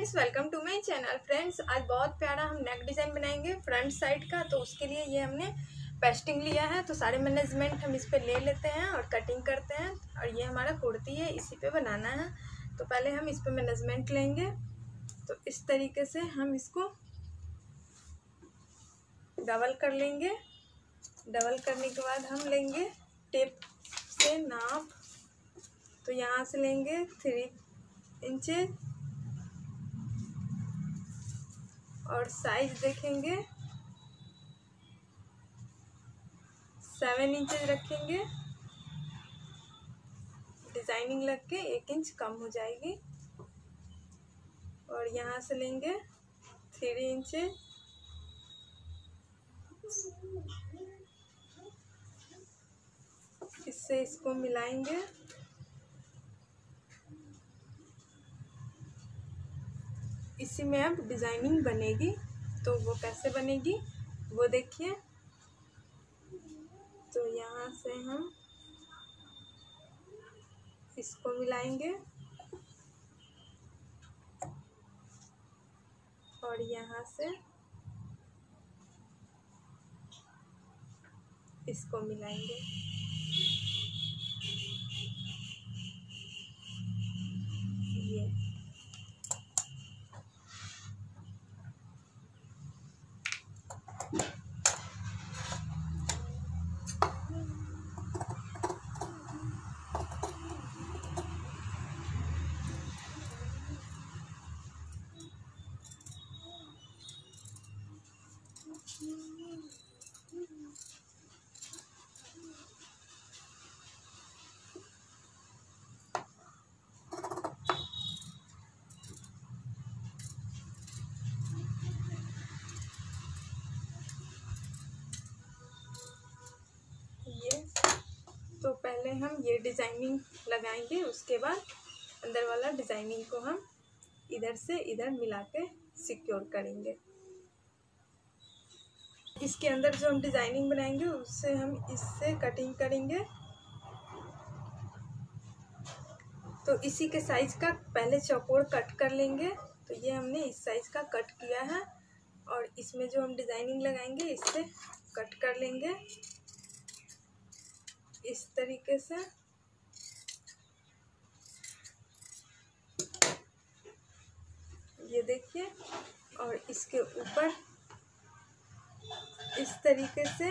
Friends, welcome to my channel. Friends, आज बहुत प्यारा हम नेक डिज़ाइन बनाएंगे फ्रंट साइड का। तो उसके लिए ये हमने पेस्टिंग लिया है, तो सारे मैनेजमेंट हम इस पे ले लेते हैं और कटिंग करते हैं। और ये हमारा कुर्ती है, इसी पे बनाना है। तो पहले हम इस पे मैनेजमेंट लेंगे। तो इस तरीके से हम इसको डबल कर लेंगे। डबल करने के बाद हम लेंगे टेप से नाप। तो यहाँ से लेंगे 3 इंचेस और साइज देखेंगे 7 इंचेस रखेंगे। डिजाइनिंग लग के 1 इंच कम हो जाएगी। और यहाँ से लेंगे 3 इंचेस इससे इसको मिलाएंगे। इसी में अब डिजाइनिंग बनेगी। तो वो कैसे बनेगी वो देखिए। तो यहाँ से हम इसको मिलाएंगे और यहाँ से इसको मिलाएंगे। ये तो पहले हम ये डिजाइनिंग लगाएंगे, उसके बाद अंदर वाला डिजाइनिंग को हम इधर से इधर मिला के सिक्योर करेंगे। इसके अंदर जो हम डिजाइनिंग बनाएंगे उससे हम इससे कटिंग करेंगे। तो इसी के साइज का पहले चौकोर कट कर लेंगे। तो ये हमने इस साइज का कट किया है और इसमें जो हम डिजाइनिंग लगाएंगे इससे कट कर लेंगे इस तरीके से। ये देखिए, और इसके ऊपर इस तरीके से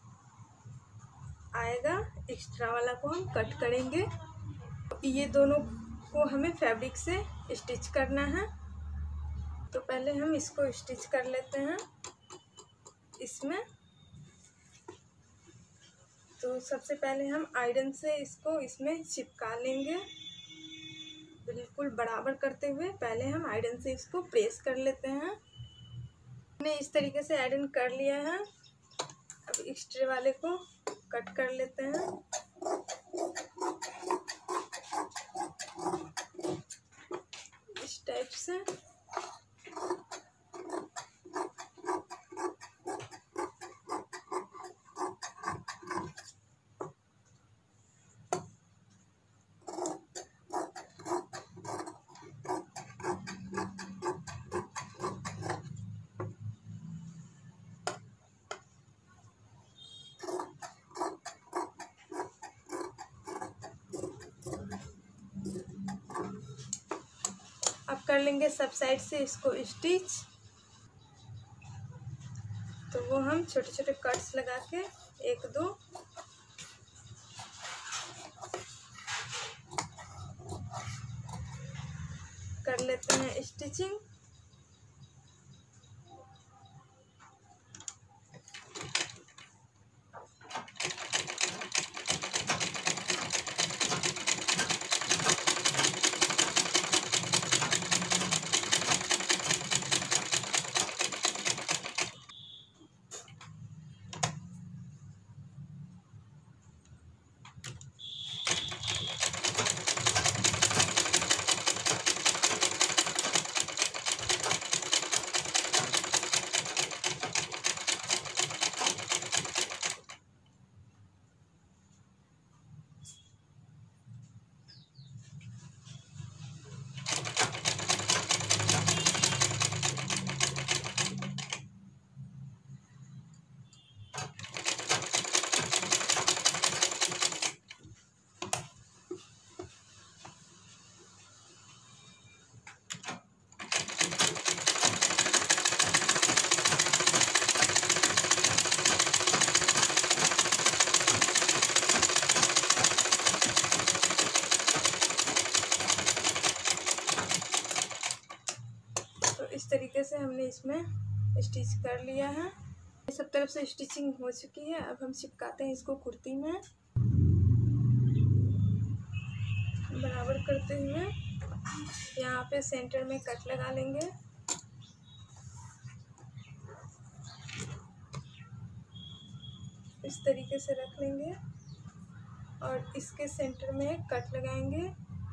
आएगा। एक्स्ट्रा वाला को हम कट करेंगे। ये दोनों को हमें फैब्रिक से स्टिच करना है। तो पहले हम इसको स्टिच कर लेते हैं इसमें। तो सबसे पहले हम आयरन से इसको इसमें चिपका लेंगे, बिल्कुल बराबर करते हुए। पहले हम आयरन से इसको प्रेस कर लेते हैं। हमने इस तरीके से आयरन कर लिया है। अब एक्स्ट्रा वाले को कट कर लेते हैं। इस टाइप से अब कर लेंगे सब साइड से इसको स्टिच। तो वो हम छोटे छोटे कट्स लगा के 1-2 कर लेते हैं स्टिचिंग। इस तरीके से हमने इसमें स्टिच कर लिया है। सब तरफ से स्टिचिंग हो चुकी है। अब हम चिपकाते हैं इसको कुर्ती में बराबर करते हुए। यहाँ पे सेंटर में कट लगा लेंगे। इस तरीके से रख लेंगे और इसके सेंटर में कट लगाएंगे।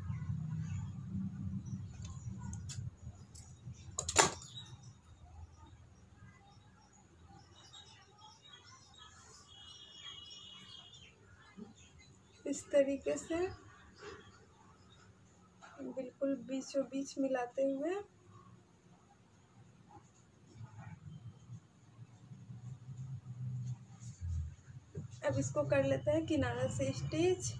इस तरीके से बिल्कुल बीचों बीच मिलाते हुए अब इसको कर लेते हैं किनारा से स्टिच।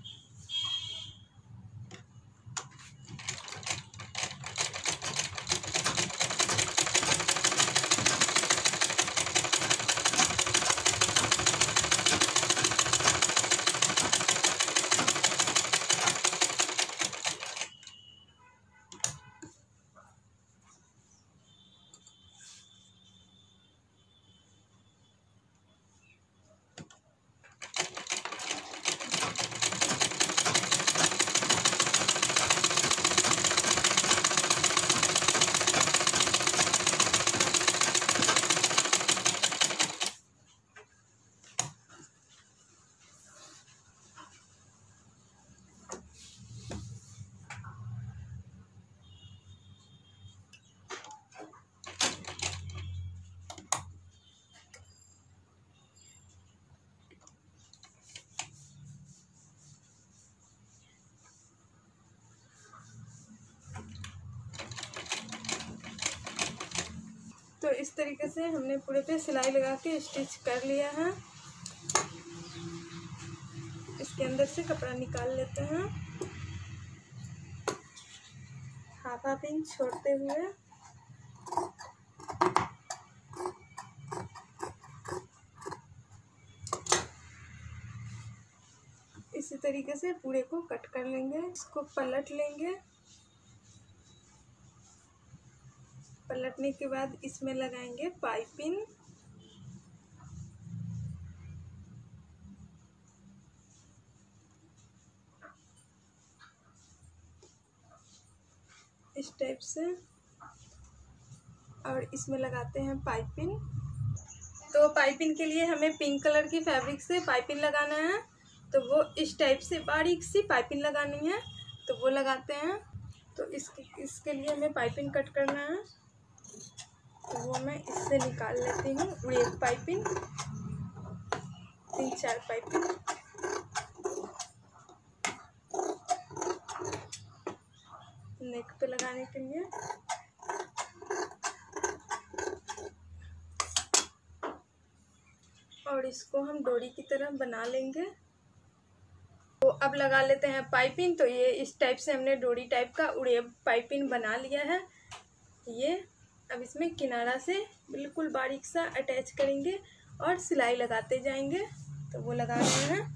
तो इस तरीके से हमने पूरे पे सिलाई लगा के स्टिच कर लिया है। इसके अंदर से कपड़ा निकाल लेते हैं हाफ इंच छोड़ते हुए। इसी तरीके से पूरे को कट कर लेंगे। इसको पलट लेंगे। पलटने के बाद इसमें लगाएंगे पाइपिंग। इस टाइप से और इसमें लगाते हैं पाइपिंग। तो पाइपिंग के लिए हमें पिंक कलर की फैब्रिक से पाइपिंग लगाना है। तो वो इस टाइप से बारीक सी पाइपिंग लगानी है, तो वो लगाते हैं। तो इसके लिए हमें पाइपिंग कट करना है, तो वो मैं इससे निकाल लेती हूँ। एक पाइपिंग, 3-4 पाइपिंग। नेक पे लगाने के लिए और इसको हम डोरी की तरह बना लेंगे। तो अब लगा लेते हैं पाइपिंग। तो ये इस टाइप से हमने डोरी टाइप का उड़ेब पाइपिंग बना लिया है। ये अब इसमें किनारा से बिल्कुल बारीक सा अटैच करेंगे और सिलाई लगाते जाएंगे। तो वो लगा रहे हैं।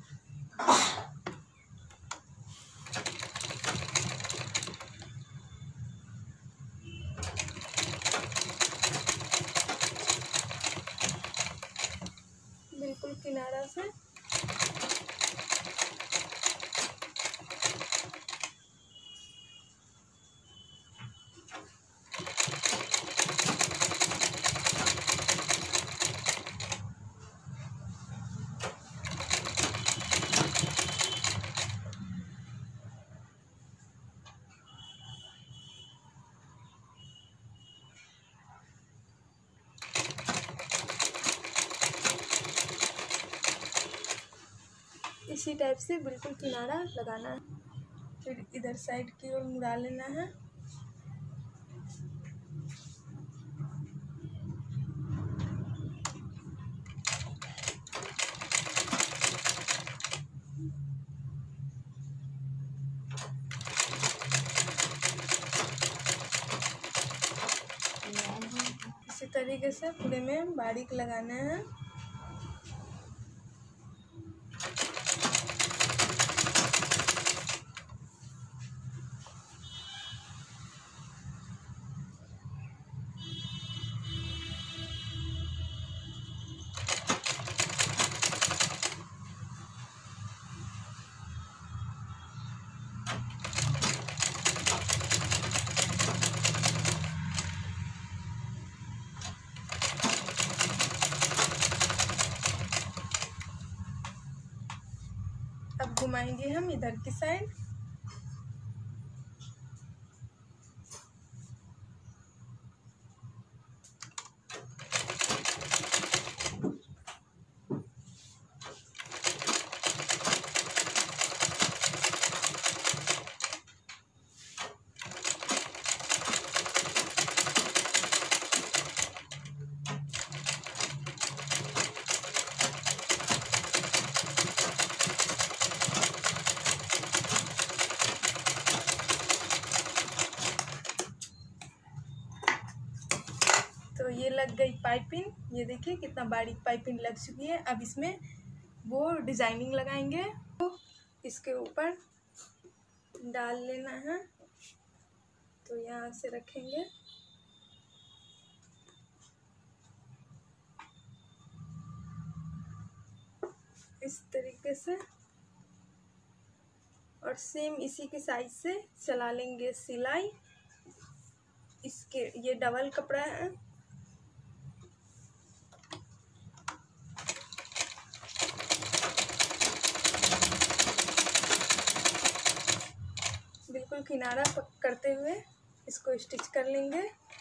बिल्कुल किनारा से इसी टाइप से बिल्कुल किनारा लगाना है। फिर इधर साइड की ओर मुड़ा लेना है। इसी तरीके से पूरे में बारीक लगाना है। अब घुमाएंगे हम इधर की साइड। तो ये लग गई पाइपिंग, ये देखिए कितना बारीक पाइपिंग लग चुकी है। अब इसमें वो डिजाइनिंग लगाएंगे, तो इसके ऊपर डाल लेना है। तो यहाँ से रखेंगे, इस तरीके से, और सेम इसी के साइज से चला लेंगे सिलाई। इसके ये डबल कपड़ा है, बिल्कुल किनारा करते हुए इसको स्टिच कर लेंगे।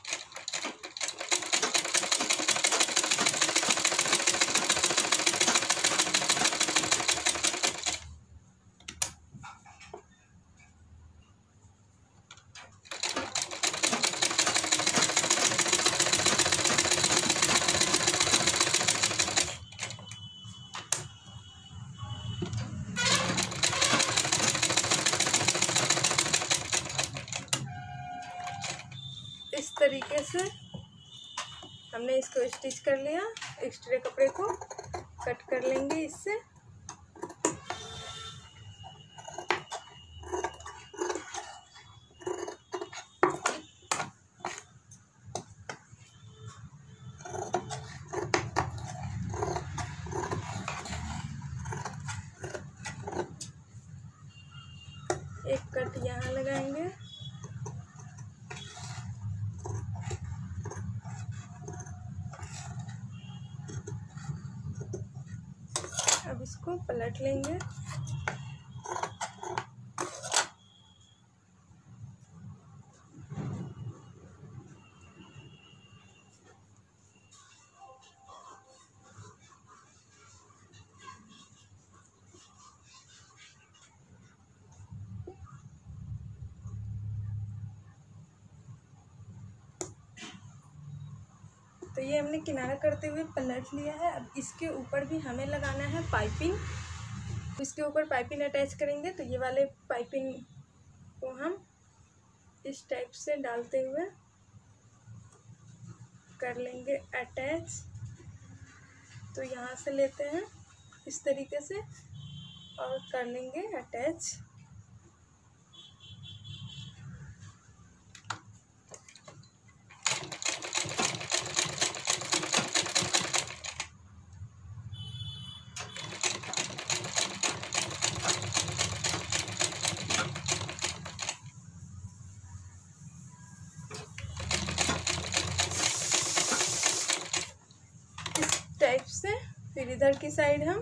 इस तरीके से हमने इसको स्टिच कर लिया। एक्स्ट्रा कपड़े को कट कर लेंगे इससे। एक कट यहाँ लगाएंगे, अब इसको पलट लेंगे। तो ये हमने किनारा करते हुए पलट लिया है। अब इसके ऊपर भी हमें लगाना है पाइपिंग। इसके ऊपर पाइपिंग अटैच करेंगे। तो ये वाले पाइपिंग को हम इस टाइप से डालते हुए कर लेंगे अटैच। तो यहाँ से लेते हैं इस तरीके से और कर लेंगे अटैच। टाइप से फिर इधर की साइड हम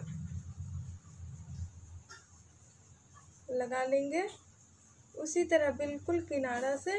लगा लेंगे उसी तरह बिल्कुल किनारा से।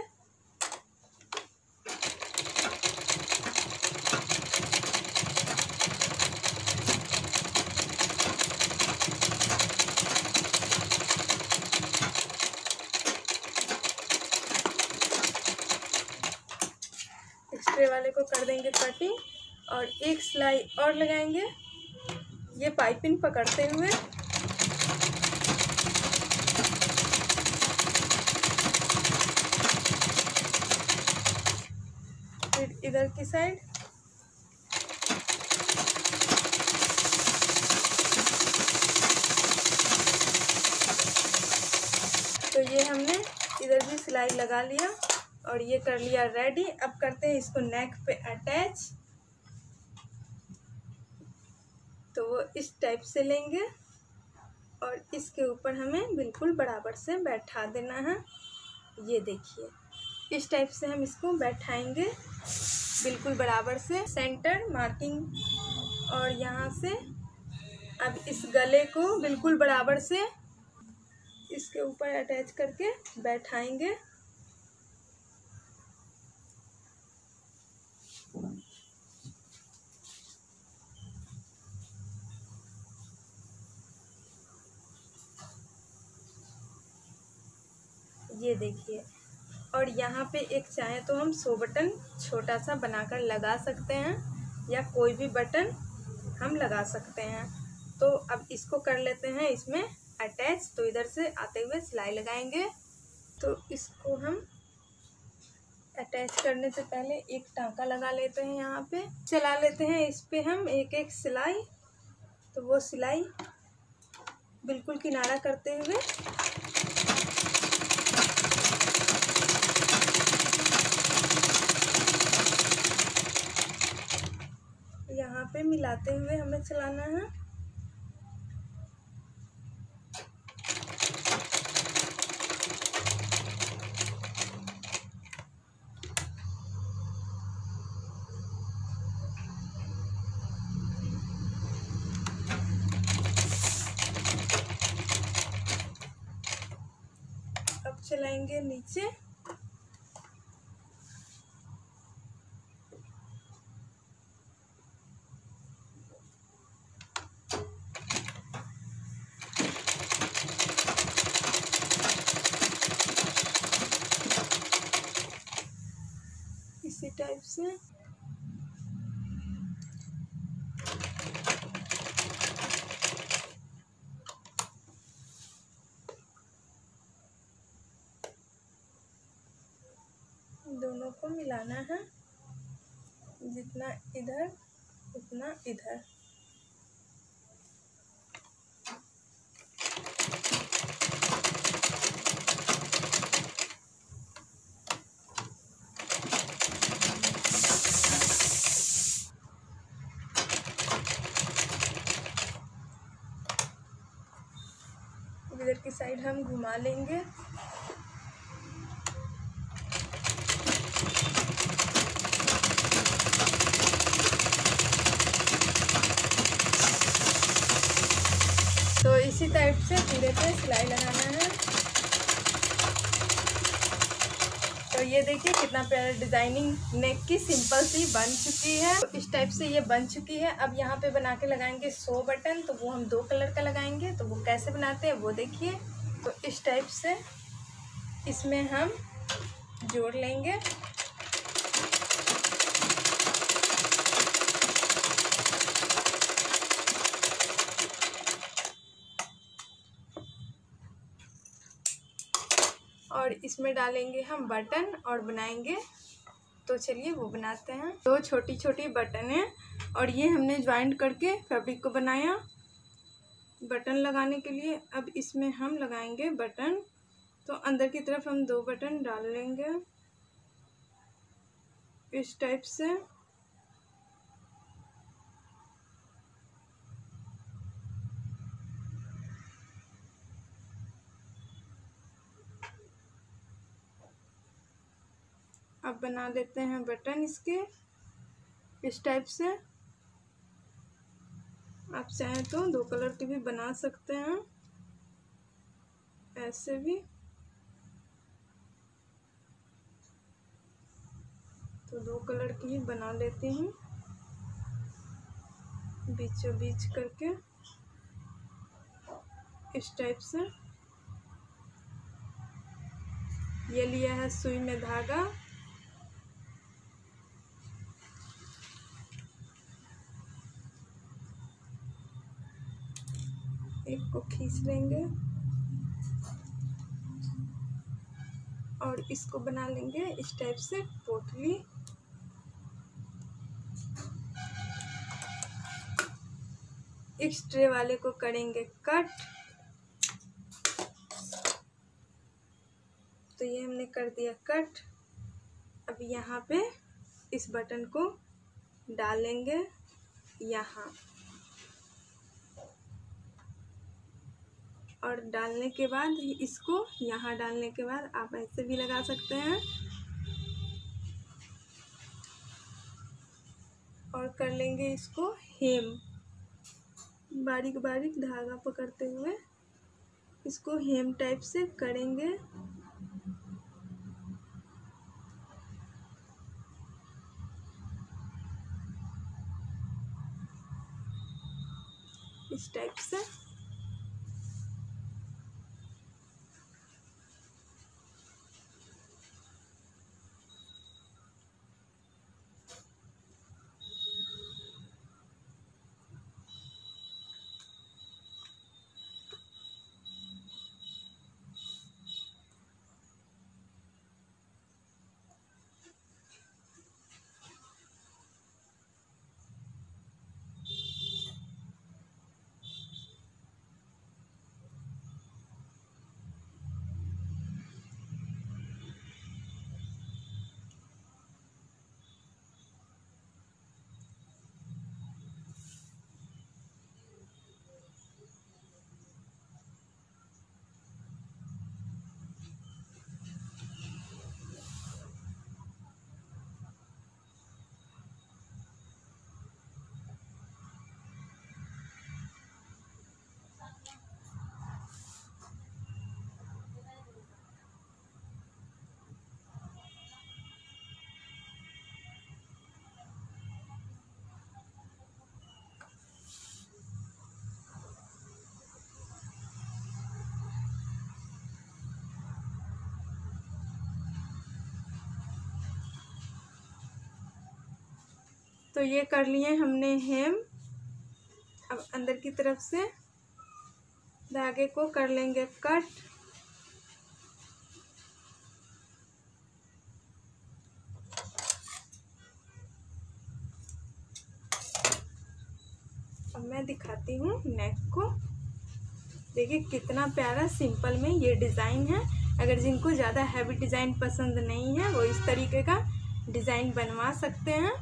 एक्स्ट्रा वाले को कर देंगे कटिंग और एक सिलाई और लगाएंगे ये पाइपिंग पकड़ते हुए। फिर इधर की साइड तो ये हमने इधर भी सिलाई लगा लिया और ये कर लिया रेडी। अब करते हैं इसको नेक पे अटैच। तो वो इस टाइप से लेंगे और इसके ऊपर हमें बिल्कुल बराबर से बैठा देना है। ये देखिए इस टाइप से हम इसको बैठाएंगे बिल्कुल बराबर से, सेंटर मार्किंग। और यहाँ से अब इस गले को बिल्कुल बराबर से इसके ऊपर अटैच करके बैठाएंगे। ये देखिए, और यहाँ पे एक चाहे तो हम 100 बटन छोटा सा बनाकर लगा सकते हैं, या कोई भी बटन हम लगा सकते हैं। तो अब इसको कर लेते हैं इसमें अटैच। तो इधर से आते हुए सिलाई लगाएंगे। तो इसको हम अटैच करने से पहले एक टांका लगा लेते हैं, यहाँ पे चला लेते हैं। इस पे हम एक एक सिलाई, तो वो सिलाई बिल्कुल किनारा करते हुए यहाँ पे मिलाते हुए हमें चलाना है। अब चलाएंगे नीचे। इसी टाइप से दोनों को मिलाना है, जितना इधर उतना इधर। इधर की साइड हम घुमा लेंगे। तो इसी टाइप से पूरे पे सिलाई लगाना है। तो ये देखिए कितना प्यारा डिजाइनिंग नेक की सिंपल सी बन चुकी है। तो इस टाइप से ये बन चुकी है। अब यहाँ पे बना के लगाएंगे 100 बटन। तो वो हम 2 कलर का लगाएंगे। तो वो कैसे बनाते हैं वो देखिए। तो इस टाइप से इसमें हम जोड़ लेंगे। और इसमें डालेंगे हम बटन और बनाएंगे। तो चलिए वो बनाते हैं। 2 छोटी छोटी बटन है और ये हमने ज्वाइंट करके फैब्रिक को बनाया बटन लगाने के लिए। अब इसमें हम लगाएंगे बटन। तो अंदर की तरफ हम 2 बटन डाल लेंगे इस टाइप से। अब बना लेते हैं बटन इसके इस टाइप से। आप चाहें तो 2 कलर के भी बना सकते हैं, ऐसे भी। तो 2 कलर की ही बना लेती हूँ बीचों बीच करके इस टाइप से। ये लिया है सुई में धागा। एक को खींच लेंगे और इसको बना लेंगे इस टाइप से पोटली। एक्स्ट्रे वाले को करेंगे कट। तो ये हमने कर दिया कट। अब यहाँ पे इस बटन को डालेंगे यहाँ, और डालने के बाद इसको यहाँ डालने के बाद आप ऐसे भी लगा सकते हैं। और कर लेंगे इसको हेम, बारीक बारीक धागा पकड़ते हुए इसको हेम टाइप से करेंगे। इस टाइप से। तो ये कर लिए हमने हेम। अब अंदर की तरफ से धागे को कर लेंगे कट। अब मैं दिखाती हूँ नेक को। देखिए कितना प्यारा सिंपल में ये डिज़ाइन है। अगर जिनको ज़्यादा हैवी डिज़ाइन पसंद नहीं है वो इस तरीके का डिज़ाइन बनवा सकते हैं।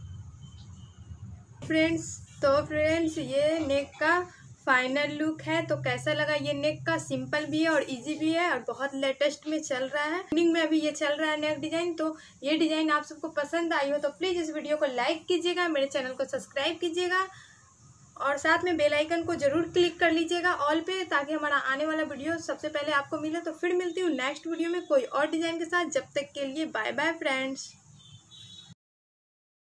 फ्रेंड्स ये नेक का फाइनल लुक है। तो कैसा लगा ये नेक का? सिंपल भी है और इजी भी है और बहुत लेटेस्ट में चल रहा है। ट्रेंडिंग में अभी ये चल रहा है नेक डिज़ाइन। तो ये डिज़ाइन आप सबको पसंद आई हो तो प्लीज़ इस वीडियो को लाइक कीजिएगा, मेरे चैनल को सब्सक्राइब कीजिएगा और साथ में बेल आइकन को ज़रूर क्लिक कर लीजिएगा ऑल पे, ताकि हमारा आने वाला वीडियो सबसे पहले आपको मिले। तो फिर मिलती हूँ नेक्स्ट वीडियो में कोई और डिज़ाइन के साथ। जब तक के लिए बाय बाय फ्रेंड्स।